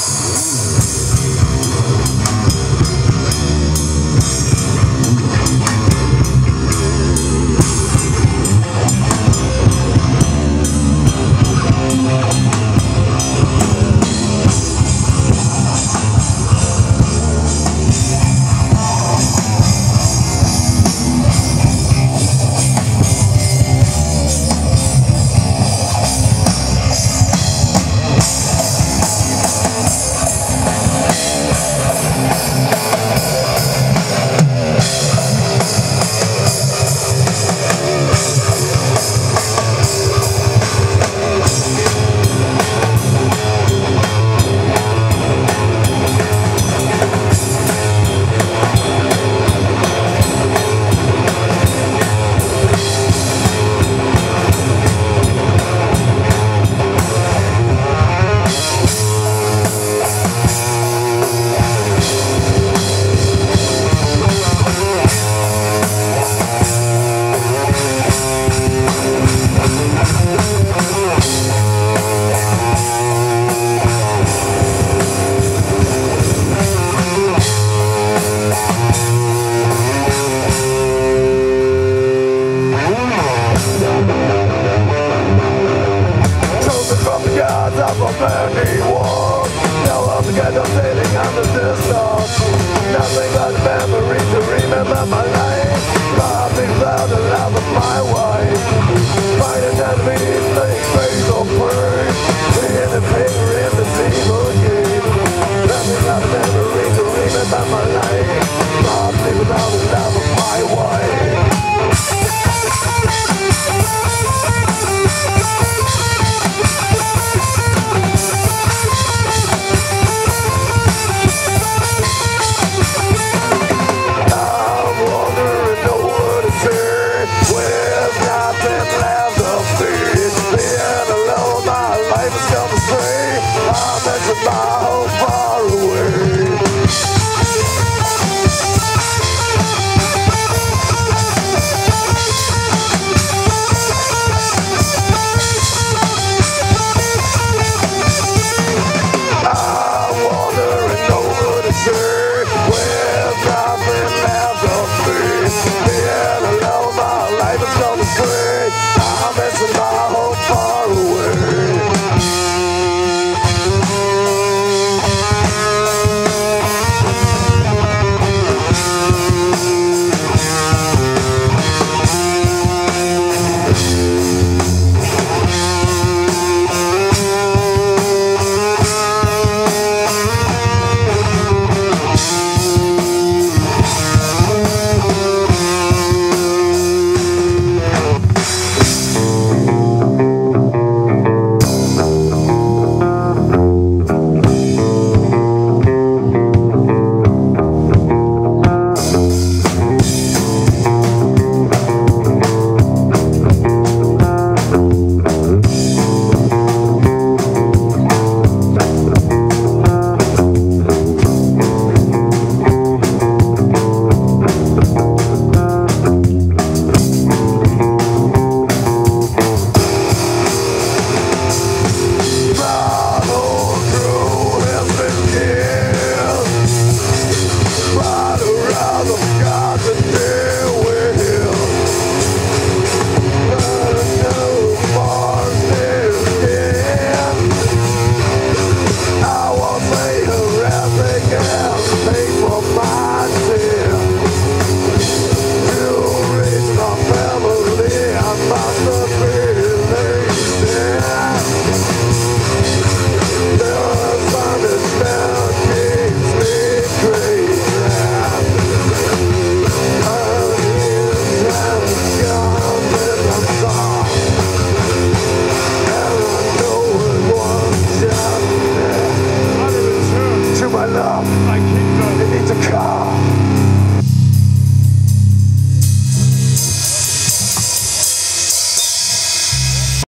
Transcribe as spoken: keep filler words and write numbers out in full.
Nothing but memories to remember my life. Nothing without the love of my wife. Find an enemy, playing face or pray. Seeing the finger in the evil game. Nothing but memories to remember my life. Nothing without the love of my wife. How far away? I'm wandering over the sea with nothing left of me. Being alone, my life is gone astray. I'm missing my home far away. I